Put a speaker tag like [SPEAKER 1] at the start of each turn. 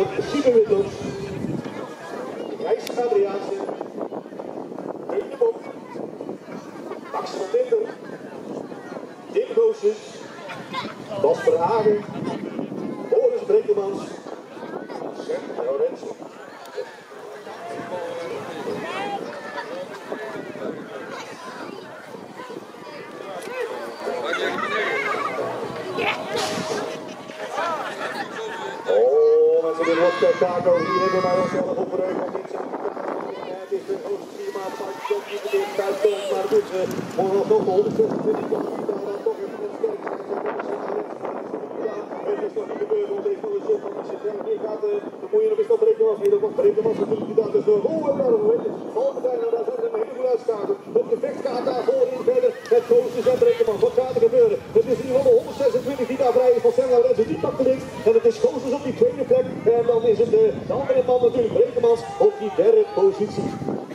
[SPEAKER 1] voor Simon Witloos, Gijs Adriaanse, Teun de Bok, Max van Linder, Tim Goossens, Bas Verhagen, Boris Brekelmans, Sergio Rensen. Dit wordt spektakel, hier hebben wij onszelf opgeruimd van dit zijn. Het is de grootste 4 maand van het stokje de dicht bij komt, maar goed, voor nog 126 komt daar dan toch even een sterk. Het is nog niet gebeurd, want deze van de zin van als je zelf hier gaat, dan moet je nog eens op Brekelmans hier, dan Brekelmans natuurlijk die dat dus door. En daar weet je, Valentijn, daar zijn we een heleboel uitschakelen. Op de vechtkaart daarvoor in verder, met Goossens en Brekelmans. Wat gaat er gebeuren? Het is in ieder geval de 126 die daar vrij is van Sergio Rensen, die pakt de links. En het is Goossens op die tweede plek. En dan is het de andere man natuurlijk, Brekelmans, op die derde positie.